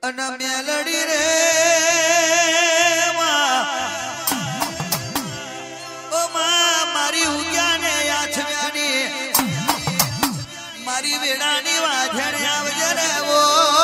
अन melody रे ओ मारी उग्या ने याछव्यानी मारी वेडानी वाझणे आवजे रे वो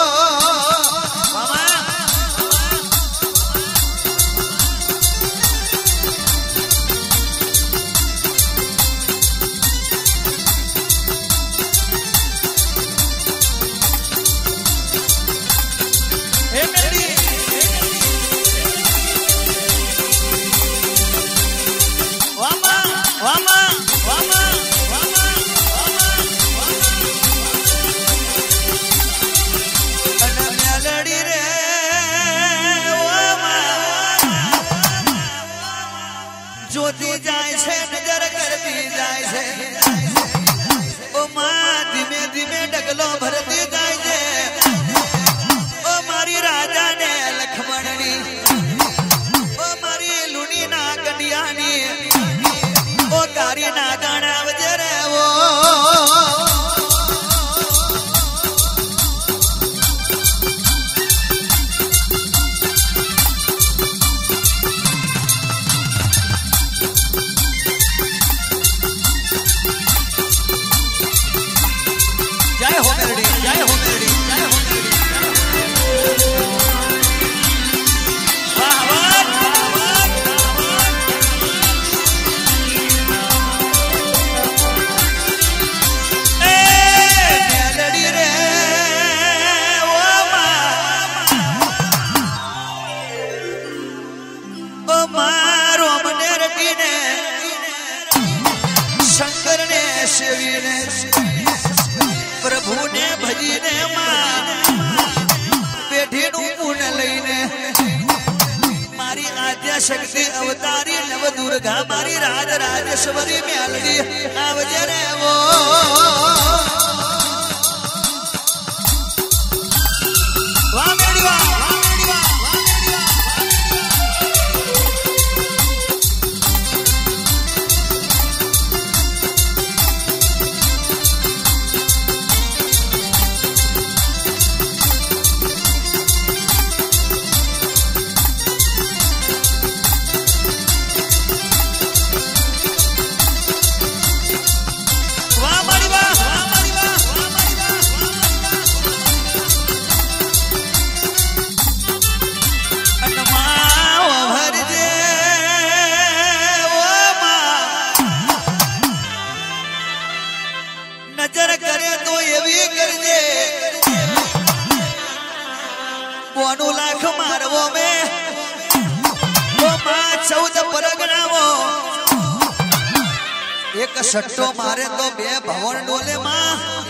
ज्योति जाए छे नजर करती जाए छे ओ मां धीमे धीमे डगलो भरती जाए छे ओ मारी राजा ने लक्ष्मणनी ओ मारी लुनी ना कंडियानी ओ कारी ना गाना वजरे वो प्रभु ने भजी ने पेठी पूर्ण लईने मारी आद्या शक्ति अवतारी नव दुर्गा मारी राज राजेश्वरी मेलडी आवजे रे वो वाह मेरी वाह लाख मारवो में वो मां 14 परगनावो एक सट्टो मारे तो 2 भवन डोले मां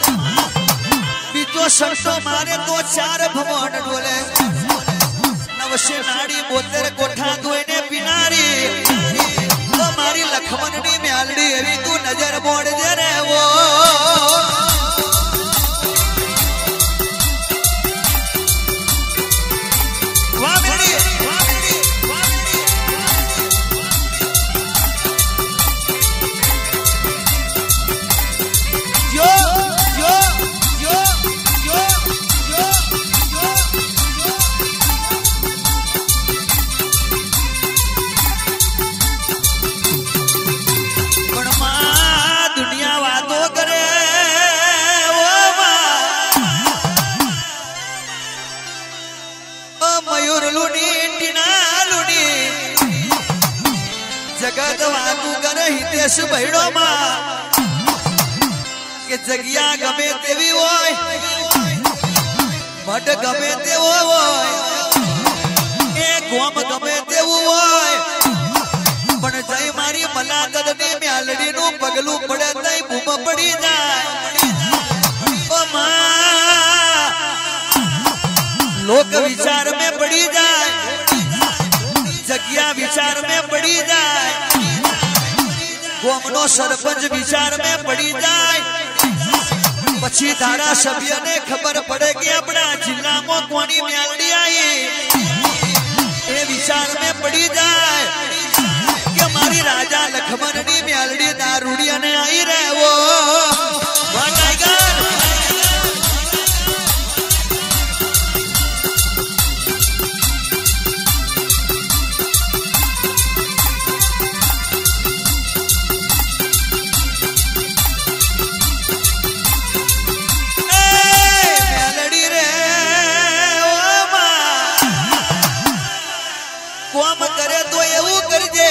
बीजो सट्टो मारे तो 4 भवन डोले नवशे नाड़ी 72 कोठा धोईने पिनारी तो मारी लक्ष्मणनी मेलडी एवी तू नजर मोड़ दे रे वो जगत वाकू कर हितेश भैड़ो मां के जगिया गमे तेवी होय मठ गमे तेवो होय ए गोम गमे तेवो होय पण जय मारी मलागदनी मेलडी नु पगलू पड़े तई बूम पड़ी जाय ओ मां लोक विचार में पड़ी जाए जगिया विचार में पड़ी जाए गोमनो सरपंच विचार में पड़ी जाए पछी धारा सभ्य ने खबर पड़े कि अपना जिला में कोनी मेलडी आई ये विचार में पड़ी जाए कि हमारी राजा लक्ष्मणनी मेलडी दारूडिया ने आई रे वो टाइगर કોમ કરે તો એવું કરજે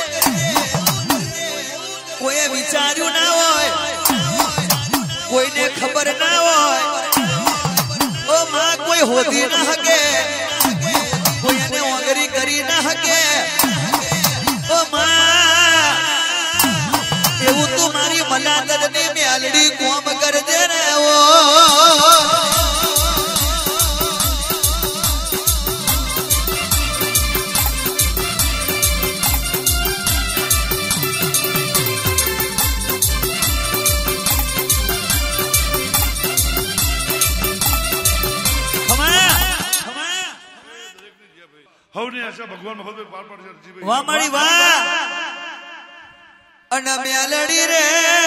કોઈ વિચાર્યું ના હોય કોઈને ખબર ના હોય ઓ માં કોઈ હોતી ના હકે કોઈને ઓગરી કરી ના હકે ઓ માં એવું તું મારી મલાદની મેલડી કોમ કરજે ને ઓ भगवान पार पड़ जाए वाह मारी वाह अन म्यालड़ी रे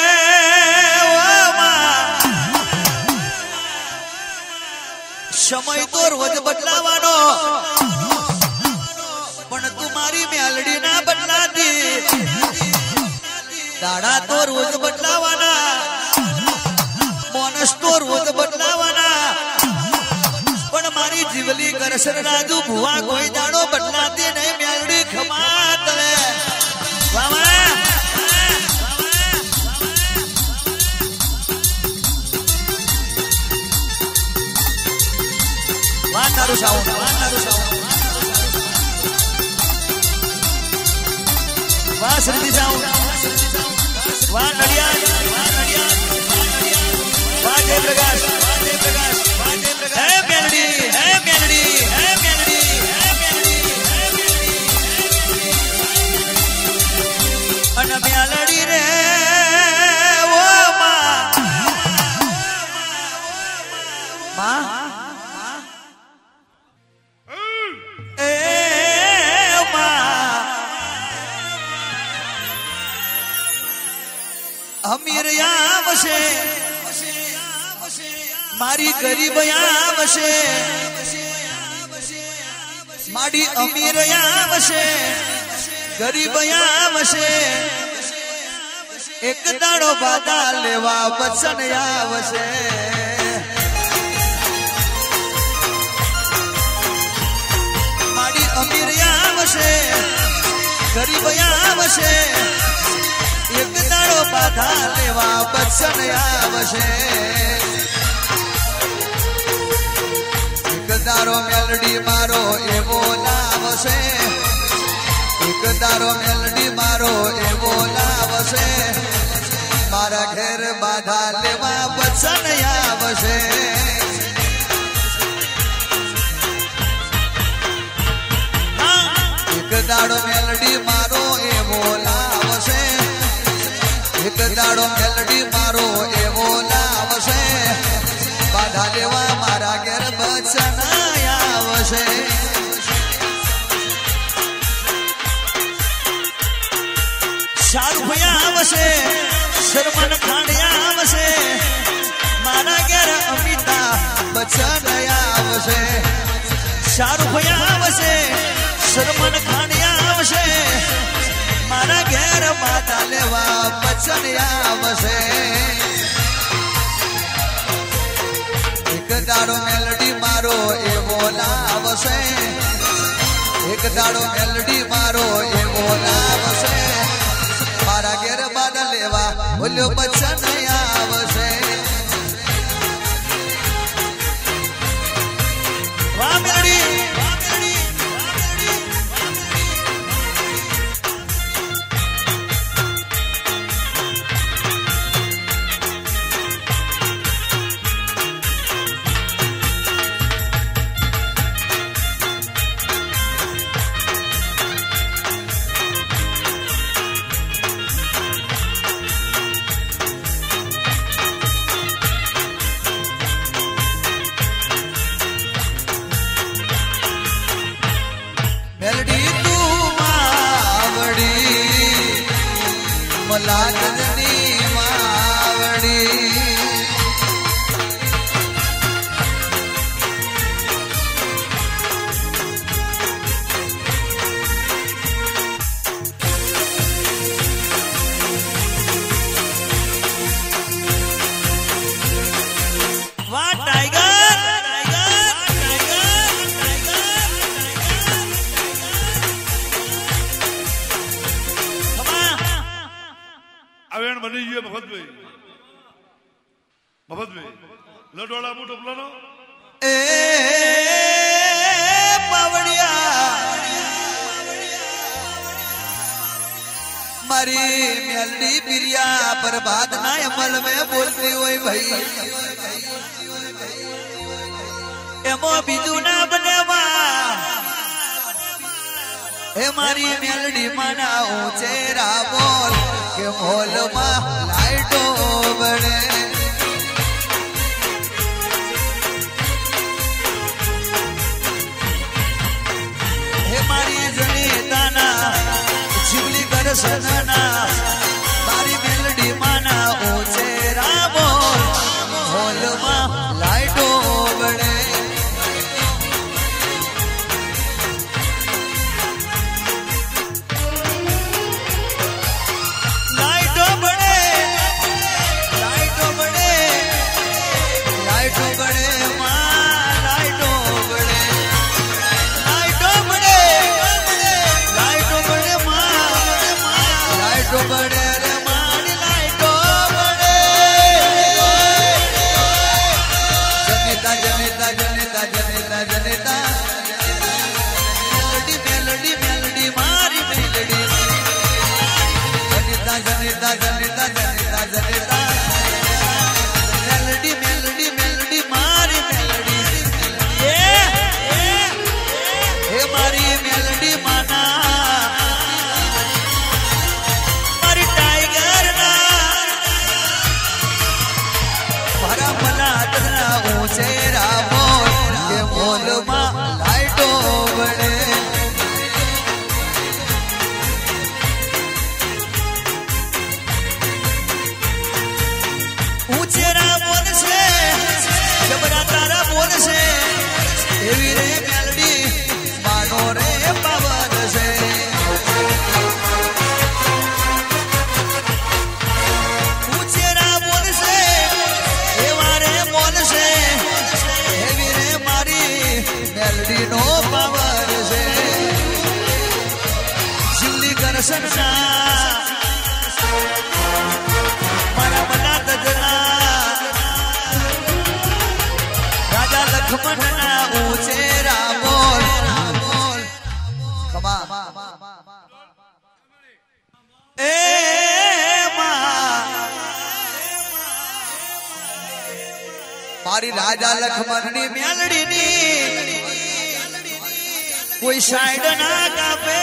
समय तो रोज बदलावानो पण तुम्हारी म्यालड़ी ना बदलाती दाड़ा तो रोज बदलावाना मोनस तो रोज बदलावाना पण मारी जीवली करसन राजू भुआ कोई दाड़ो बदलाती नहीं म्यालड़ी खमात ले वाह वाह तारू साउंड वाह श्रीजी साउंड वाह नडिया वाह जयप्रकाश है मेलडी अन म्यालड़ी रे वो माँ अमीर आवशे मारी गरीब आवशे मारी अमीर आवशे गरीब आवशे एक दाड़ो बाधा लेवा बचन आवशे मारी अमीर आवशे गरीब आवशे एक दाड़ो बाधा लेवा बचन आवशे एक दारो मेलडी मारो एवो लावशे एक दारो मेलडी मारो एवो लावशे मारा घेर बाधा लेवा बचन आवशे एक दाड़ो मेलडी मारो एवो लावशे एक दाड़ो मेलडी मारो एवो लावशे बाधा लेवा मारा घेर बचन आवशे शाहरुख भैया आवशे शर्मन खांडिया आवशे मारा घेर अमिताभ बच्चन आवशे शाहरुख भैया आवशे शर्मन खांडिया आवशे मारा घेर बाधा लेवा बच्चन आवशे एक दाड़ो मेलडी मारो एवो लावशे एक दाड़ो मेलडी मारो एवो लावशे मारा घेर बाधा लेवा बोलो बच्चन आवशे वाह मेलडी मेलडी तू मावड़ी मलागनी मावड़ी वाह टाइगर बनी ये मफत में लडवाड़ा मुठ अपना ए पावड़िया मारी मेलडी पिरिया बर्बाद ना अमल में बोलती हुई भाई एमो बीजू ना बनेवा हे मारी मेलडी माना ऊंचेरा बोल के मोल मा लाइटो बड़े हे मारी जनीताना शिवली कर सनना मारी मेलडी माना ऊंचेरा बोल मोल मा लाइटो बड़े राजा लक्ष्मण ऊंचेरा बोल ए मारी राजा लक्ष्मण नी मेलड़ी नी कोई साइड ना कापे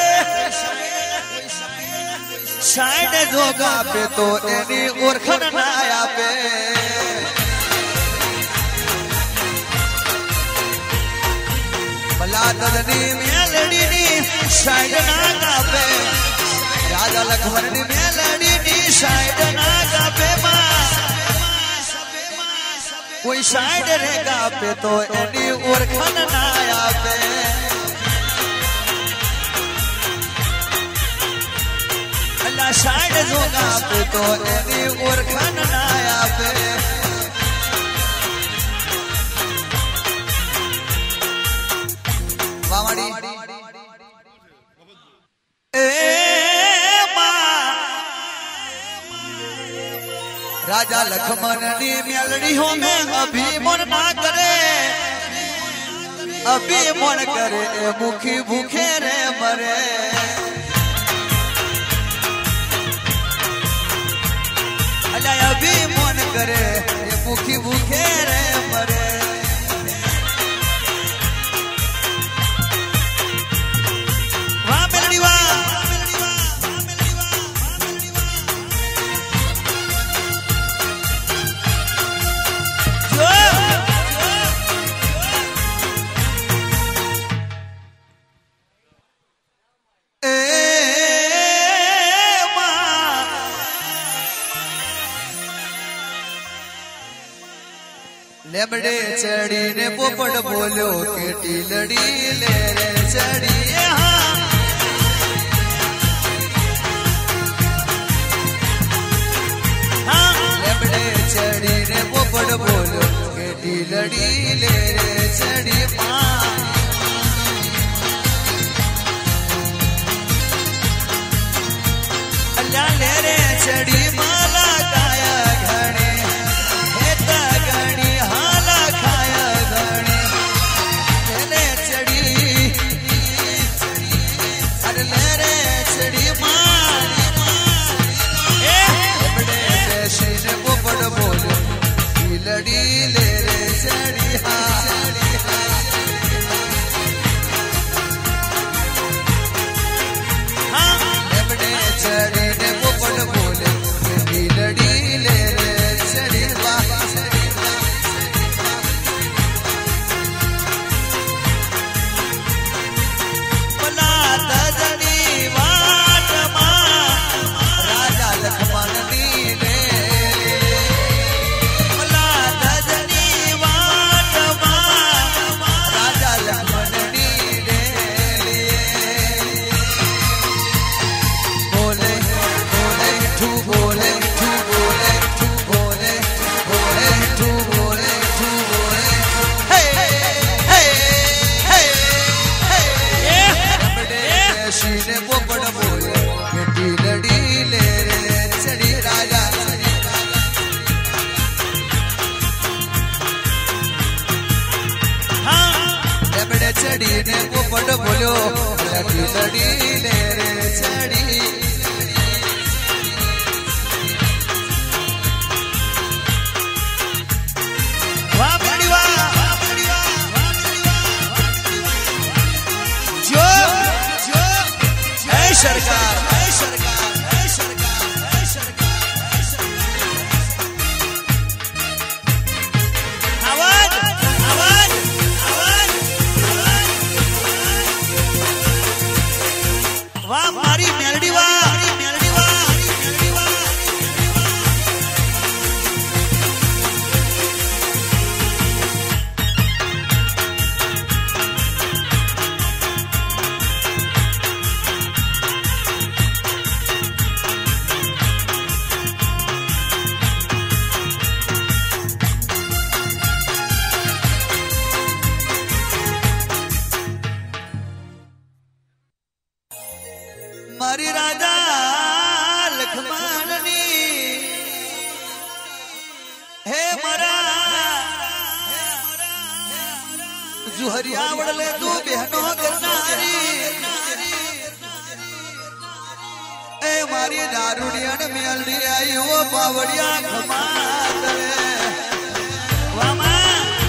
साइड जो कापे तो एनी ओरखन ना आपे भला तदनी मेलड़ी नी साइड ना कापे राजा लक्ष्मण नी मेलड़ी नी साइड ना कापे कोई साइड रे कापे तो एनी ओरखन ना आपे साइड जोगा पे तो एनी ओरखन ना आपे वावड़ी ए राजा लक्ष्मण नी मेलड़ी हो में अभिमान ना करे अभिमान करे मुखी भूखे रे मरे अभी मन करे ये भूखी भूखे रे मरे वाह मेलड़ी वाह लेमड़े चढ़ी ने पोपट बोलो केटी लड़ी ले रे चढ़ी लेमड़े चढ़ी ने पोपट बोलो केटी लड़ी ले रे चढ़ी अल्लाह ले रे चढ़ी माला अरे ले रे चढ़ी मारी बड़े बेशी ने पोपट बोले लड़ी ले रे चढ़ी बड़े चढ़ी ने पोपट बोले लड़ी ले रे चढ़ी चढ़ी ने पोपट बोलो लड़ी लड़ी ले रे चढ़ी वाह बड़ी वाह जो जो जय सरकार जय सरकार जय सरकार जय सरकार आवाज आवाज वाह मारी मेलडी वाह मेलडी वाह मेलडी वाह मारी राजा लक्ष्मणनी हे मरा जुहरिया वडले तू बहनो करनारी ए मारी दारुडियन मेलडी आई वो बावड़िया खमात वामा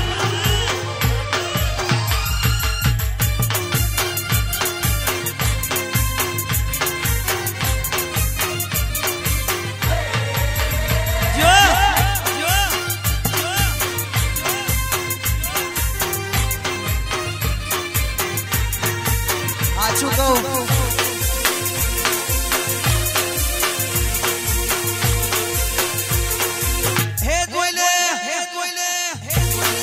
चुको हे दोइले हे दोइले हे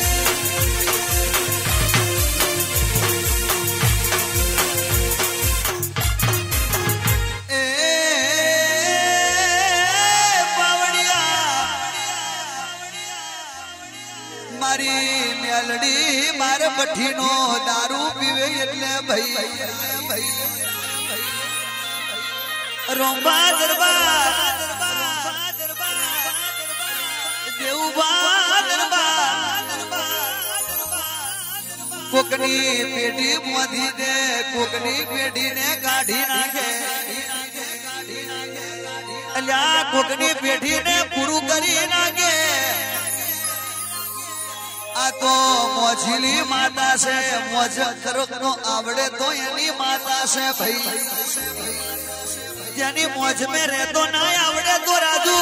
ए बावड़िया मारी मेलडी मार बठीनो दारू पीवे એટલે ભાઈ रोंबा दरबार देवबा दरबार कोकनी पेटी मोदी दे कोकनी पेटी ने काढ़ी नाखे अल्या कोकनी पेटी ने पूरू करी नाखे आ तो मोझली माता से मोज करो आवड़े तो यानी माता से भाई यानी मोज में रह तो ना आवड़े तो राजू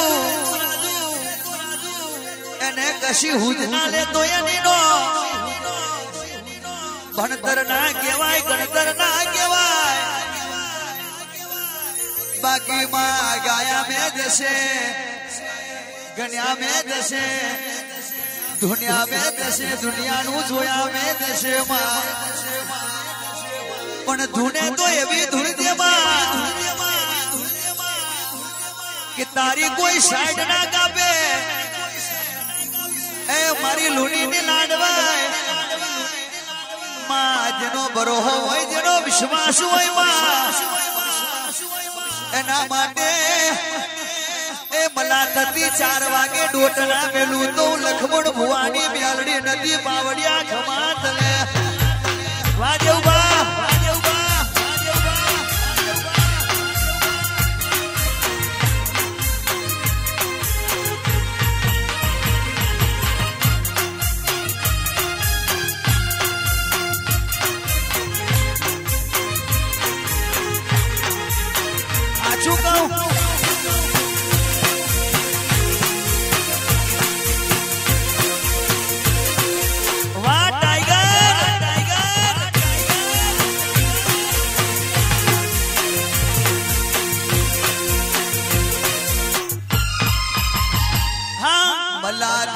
एने कशी हुज ना ले तो यानी नो भणतर ना केवाय गणतर ना केवाय बाकी माँ गाया में जैसे गण्या में जैसे दुनिया में जैसे दुनिया नु जोया में जैसे माँ पण धुने तो एवी धुन दे माँ कि तारी कोई साइड ना कापे ए मारी लूनी ने लाडवाय माँ जनो बरो होय जनो विश्वास होय माँ एना माटे ए मला थती 4 वागे डोटना मेलू तो लखमण भुवानी ब्यालड़ी नदी बावड़िया खमात ले वादेवबा वादेवबा वादेवबा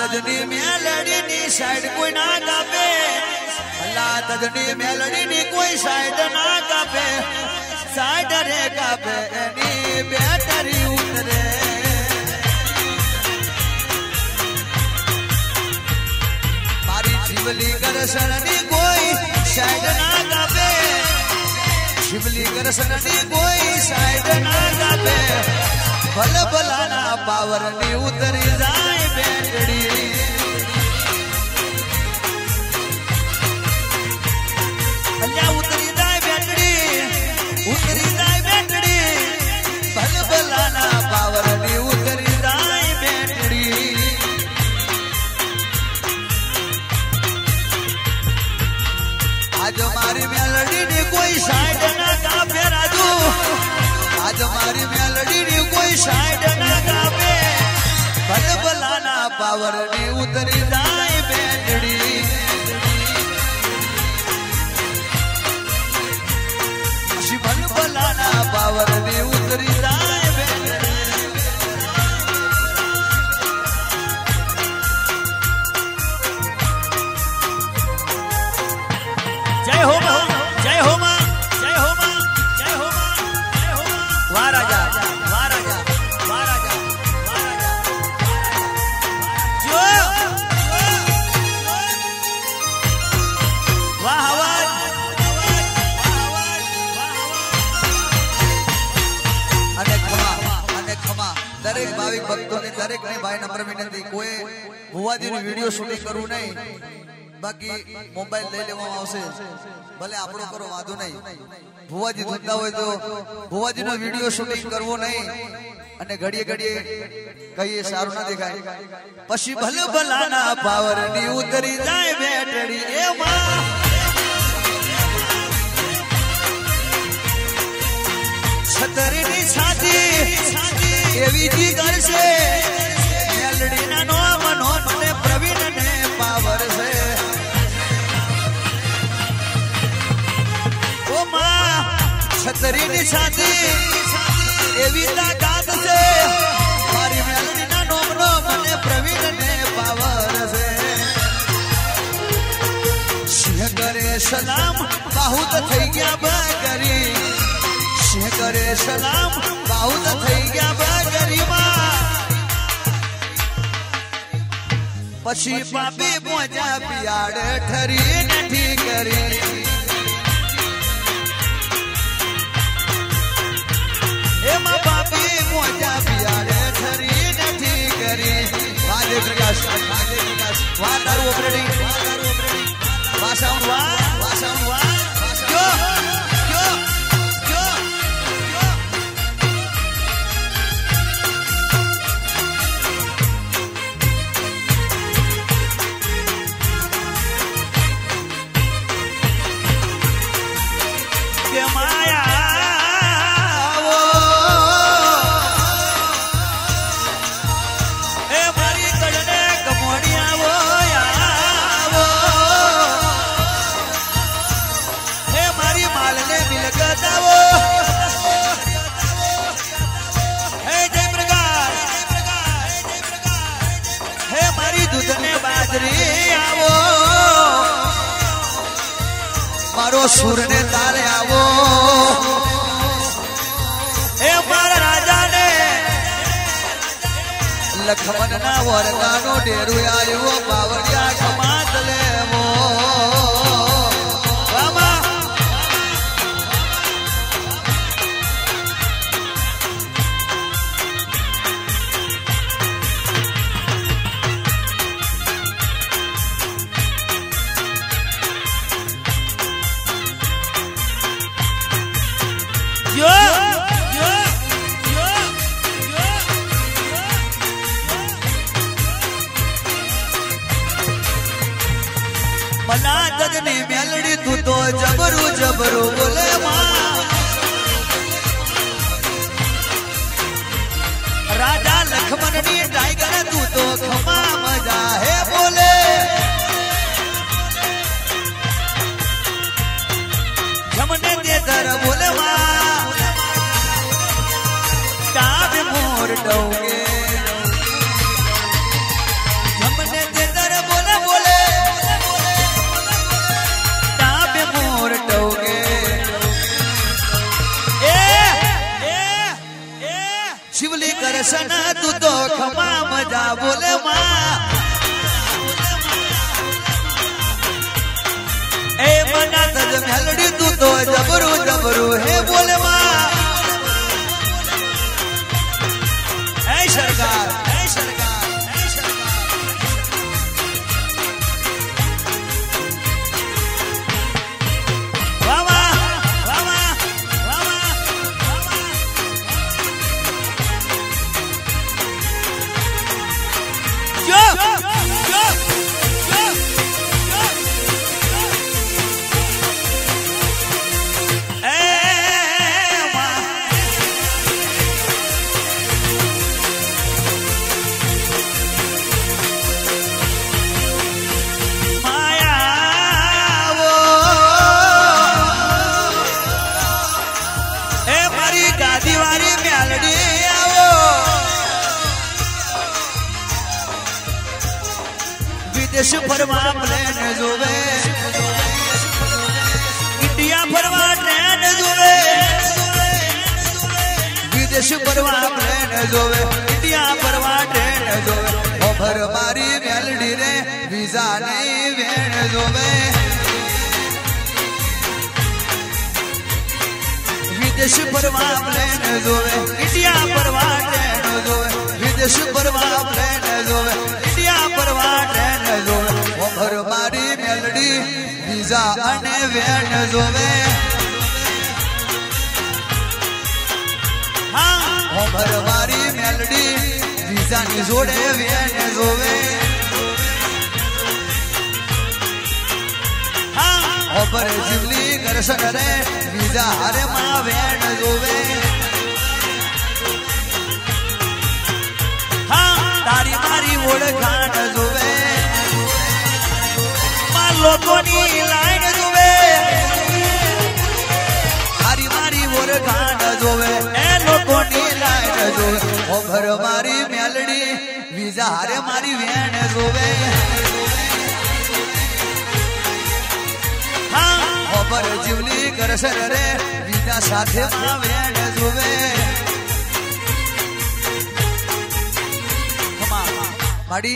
तजनी मेलड़ी नी साइड कोई ना कापे भला तजनी मेलड़ी नी कोई साइड ना कापे साइड रे कापे एनी बैटरी उतरे मारी शिवली करसन नी कोई साइड ना कापे शिवली करसन नी कोई साइड ना कापे भल भलाना पावर नी उतरी जाए बैटरी अल्लाह उतरी जाए बैटरी भल भलाना पावर नी उतरी जाए बैटरी आज हमारी मेलडी ने कोई साइड ना कापे राजू आज हमारी मेलडी ने कोई साइड ना कापे भल भलाना पावर नी उतरी जाए बैटरी भल भलाना पावर नी उतरी जाए बैटरी जय हो मां जय हो मां जय हो मां जय हो मां जय हो मां वाह राजा वाह राजा वाह राजा वाह राजा जो वाह आवाज અને ખમા દરેક ભાવિક ભક્તોને દરેકને ભાઈ નમ્ર વિનંતી કોઈ ભુવાજીની વિડિયો શૂટિંગ કરવું નહીં બાકી મોબાઈલ લઈ લેવામાં આવશે ભલે આપણો કરો વાંધો નહીં ભુવાજી ધૂંધતા હોય તો ભુવાજીનો વિડિયો શૂટિંગ કરવો નહીં અને ઘડીએ ઘડીએ કહીએ સારું ના દેખાય પછી ભલે ભલાના પાવરની ઉતરી જાય બેટડી એ માં છતરીની છાતી એવી જી કરશે મેલડીના નો મનો મને પ્રવીણને પાવર છે ઓ માં છતરીની છાતી એવી તાકાત છે મારી મેલડીના નોમનો મને પ્રવીણને પાવર છે સિંહ કરે સલામ બાહુત થઈ ગયા બકરી સિંહ કરે સલામ બાહુત થઈ ગયા બકરીમાં પછી પાપી મોજા પિયાડ ઠરી નથી કરી એમાં પાપી મોજા પિયાડ ઠરી નથી કરી વાજે પ્રકાશ વાહ તારું ઓપરેટિંગ વાહ સાઉન્ડ વાહ જો मारो सुर ने तारे आवो ए मार राजा ने लखमन ना वरदानो डेरू आयो बावड़िया कमात लेवो रामा भला तजनी मेलड़ी तू तो जबरू जबरू बोले मां राजा लक्ष्मण नी टाइगर तू तो खमा मजा है बोले जमने दे दर बोले मां काब मोर डोगे जमने शिवली करसन तू तो खमा मजा बोले माँ ए मना तज मेलडी तू तो जबरू जबरू हे बोले माँ ऐ सरकार ऐ सरकार ऐ सरकार वावा वावा वावा जो जो विदेश फरवा प्लेन जोवे इंडिया फरवा ट्रेन जोवे विदेश फरवा प्लेन जोवे इंडिया फरवा ट्रेन जोवे ओ भर मारी मेलडी रे वीजा नहीं वेण जोवे विदेश फरवा प्लेन जोवे इंडिया फरवा ट्रेन जोवे विदेश फरवा प्लेन जोवे इंडिया फरवा ट्रेन जोवे ओ भर मारी मेलडी वीजा अने वेण जोवे हाँ ओ भर मारी मेलडी वीजा ની જોડે વેણ જોવે हाँ ओ भर જીવલી કરશન રે વીજા હારે માં વેણ જોવે तारी मारी ओळखाण जोवे मां लोकोनी लाइन जोवे तारी मारी ओळखाण जोवे ए लोकोनी लाइन जोवे ओ भर मारी मेलडी वीजा हारे मारी वेण जोवे हां ओ भर जीवली करसन रे वीजा साथे मां वेण जोवे माड़ी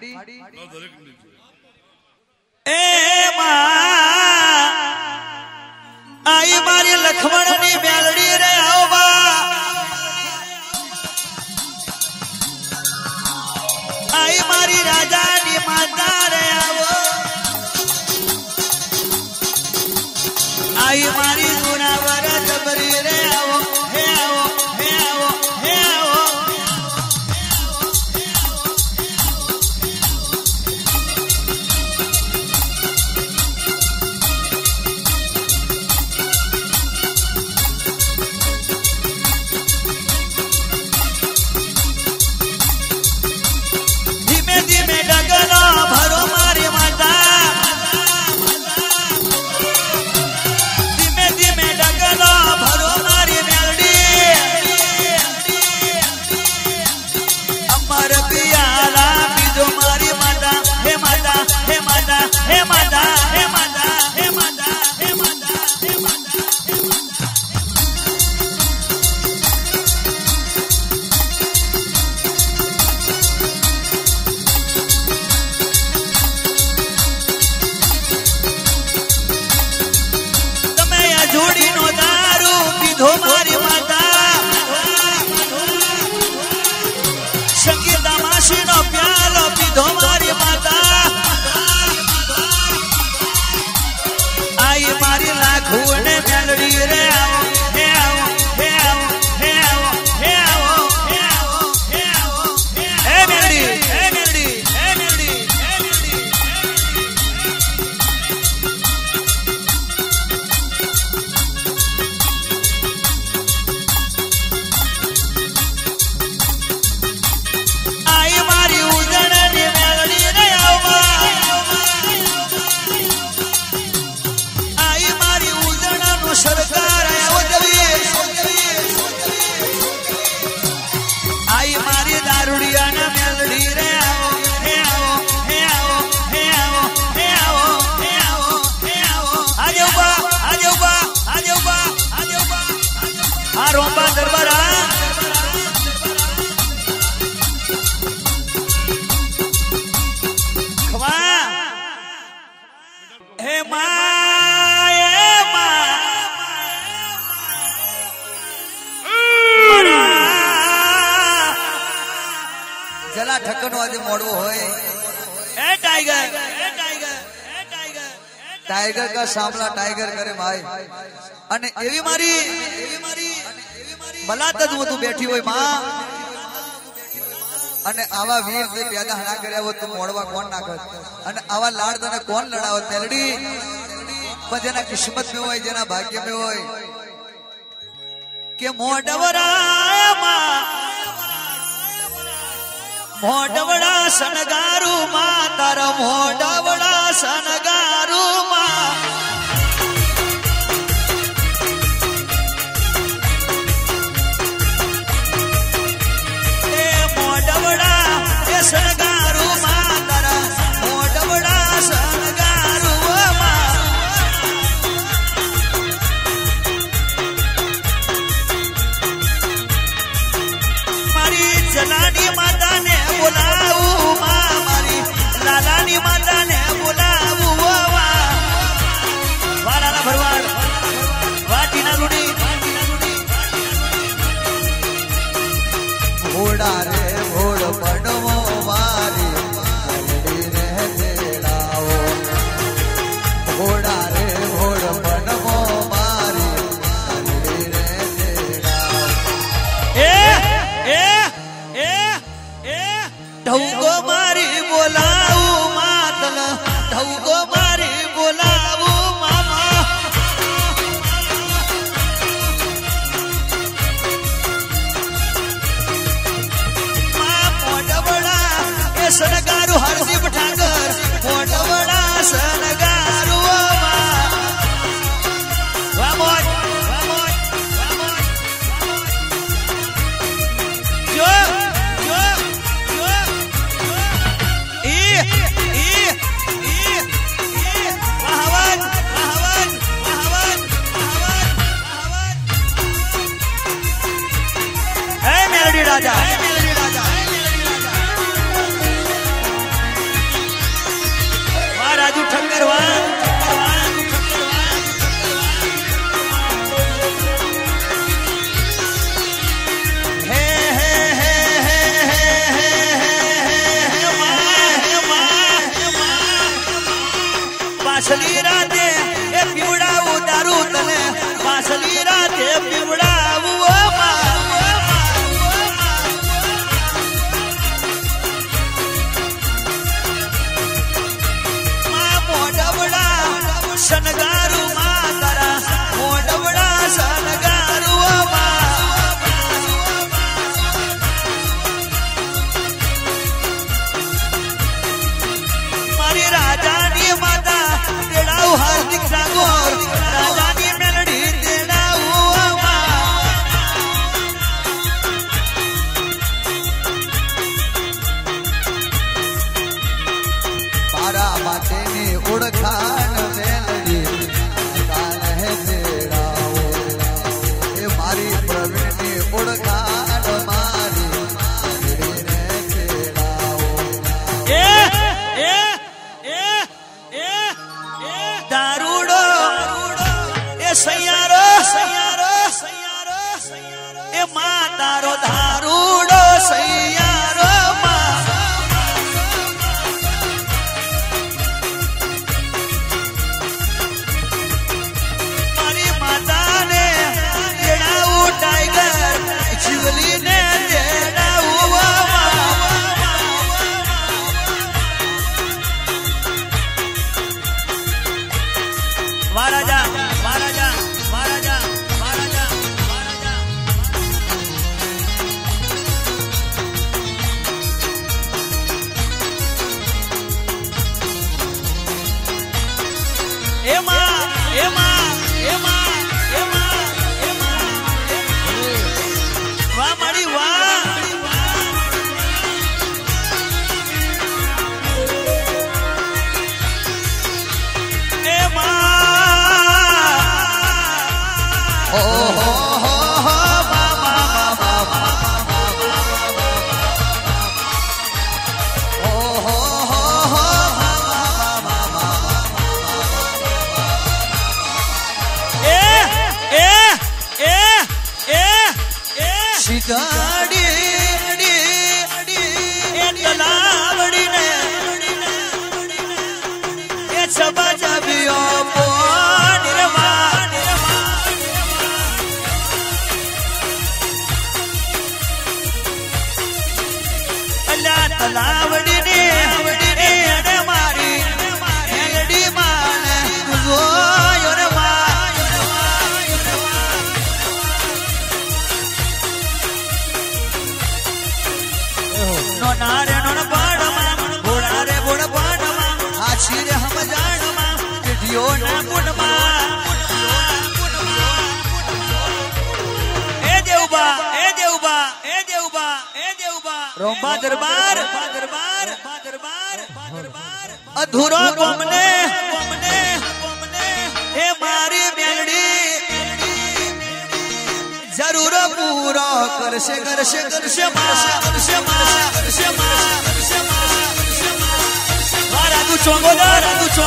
ए मां आई मारी लक्ष्मण नी मेलडी रे आवा आई मारी राजा नी माता रे आवो आई मारी गुनावर जबरी रे आवो हे आवो हे आवो हे आवो વેલા ઠકનો આજે મોડવો હોય એ टाइगर ए टाइगर ए टाइगर टाइगर का सामना टाइगर करे भाई અને એવી મારી ભલા તજ હું તું બેઠી હોય માં અને આવા વીર તે પેદા ના કર્યા હોય તું મોડવા કોણ ના કર અને આવા લાડ તને કોણ લડાવત મેલડી પણ જેના કિસ્મત में હોય જેના ભાગ્ય में હોય કે મોડવડા સનગારું માં તારા મોડવડા સનગારું માં એ મોડવડા એ સનગારું માં તારા મોડવડા સનગારું માં મારી જલાની માતાને બોલાવું માં મારી લાલાની માતાને બોલાવું વાળાના ભરવાડ વાટીના રૂડી ઘોડા રે ઘોડ પડવો મારી રે તેડાવો ઘોડા રે ઘોડ પડવો મારી રે તેડાવો ઢૌકો મારી બોલાવું માતલ ઢૌકો મારી બોલાવું મામા મોડવડા એ સનગારું હરદીપ ઠાકર મોડવડા સનગારું વામોજ જો राजा वाह राजू ठक्कर वाह पासली राते ए पीवड़ाऊ दारू तने पासली राते पीवड़ाऊ सनगारू मातारा मोडवड़ा सनगारू मारी राजानी माता तेड़ाऊ हार्दिक ठाकुर राजानी मेलडी तेड़ाऊ पारा मातेनी ओळखाण दारूडो ए सैयारो सैयारो सैयारो ए मातारो दारूडो सैयारो मारी माता ने तेड़ाऊ टाइगर शिवली ने तेड़ाऊ महाराजा महाराजा महाराजा महाराजा महाराजा एमा एमा एमा एमा एमा वाह मारी वाह एमा सीधा તલાવડી ને એને મારી મેલડી માને જોયો રે નો નારે નો પાડમાં ભોળા રે ભોળ પાડમાં આછી રે હમ જાણમાં ચીઠીઓ ના પુણમાં એ દેવબા રોંબા દરબાર અધૂરો કોમને એ મારી મેલડી જરૂર પૂરો કરશે રાજુ ચોંગોદાર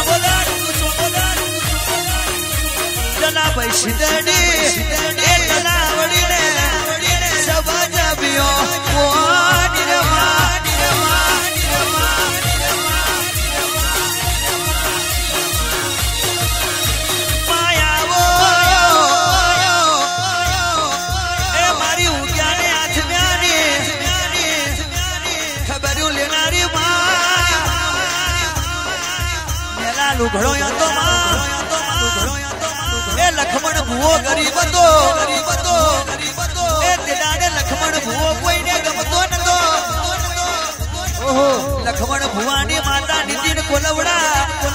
જલા ભાઈ સિદ્ધડી એ તલાવડી ને સભા જબ્યો લુઘડો યાતો એ લખમણ ભૂવો ગરીબ હતો એ તેડાને લખમણ ભૂવો કોઈને ગમતો નતો ઓહો લખમણ ભૂવાની માતા નીતિન કોલવડા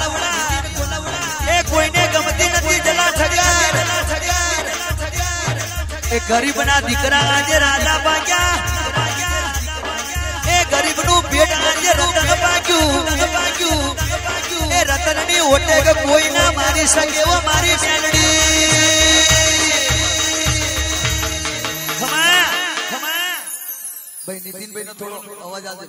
એ કોઈને ગમતી નથી જલા છગર એ ગરીબના દીકરા આજે રાજા પાક્યા એ ગરીબનું પેટ આજે રતન પાક્યું એ રતનની ઓટે કે કોઈ ના મારી શકે એવો મારી મેલડી ખમા ભાઈ નીતિનભાઈ નો થોડો અવાજ આવશે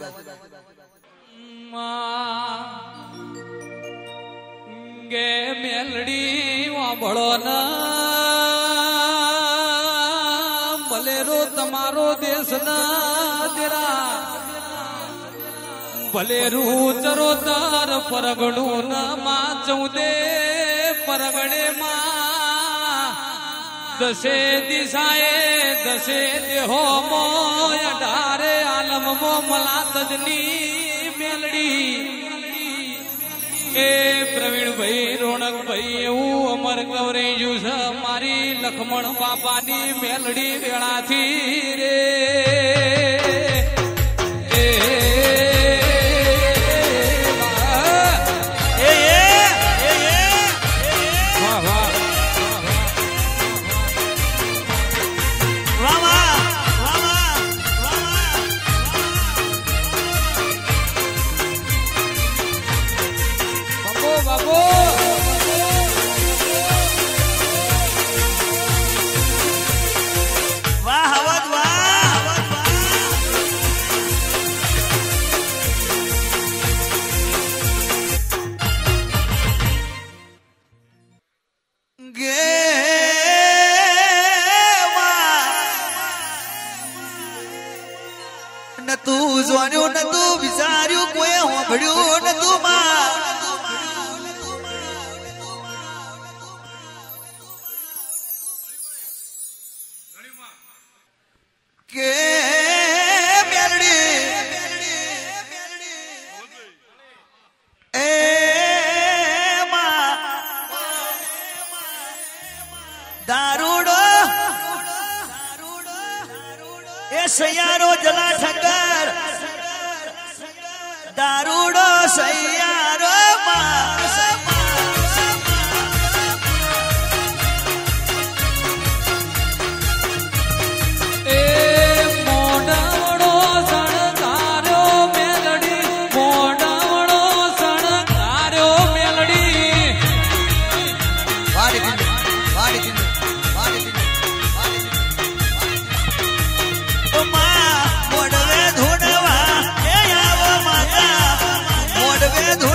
ભાઈ ગે મેલડી વાંભળો ના ભલેરો તમારો દેશ ના તેરા ભલેરું ચરોતર પરગણું માં 14 પરગણે માં 10 દિશાએ 10 દેહો મોય 18 આલમ મો મલાતજની મેલડી એ પ્રવીણભાઈ રોણકભાઈ એવું અમર ગૌરેજુ છે મારી લખમણ બાપાની મેલડી વેળાથી રે સૈયારો જલા ઠક્કર દારૂડો સૈયારો મોડવે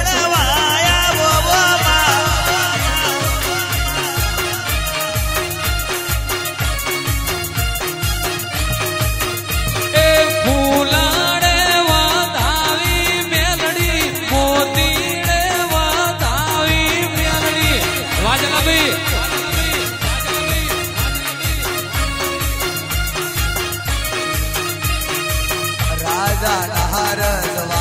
जाणार जवा